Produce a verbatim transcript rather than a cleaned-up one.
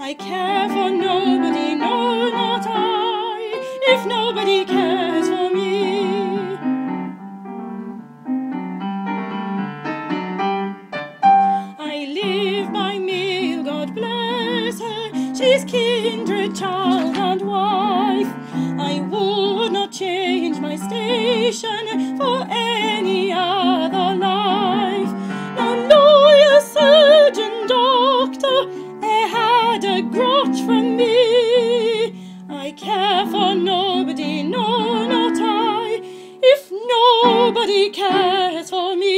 I care for nobody, no, not I, if nobody cares for me. I live by meal, God bless her, she's kindred, child and wife. I would not change my station for any other life. No lawyer, surgeon, doctor, e'er had a grudge from me. I care for nobody, no, not I, if nobody cares for me.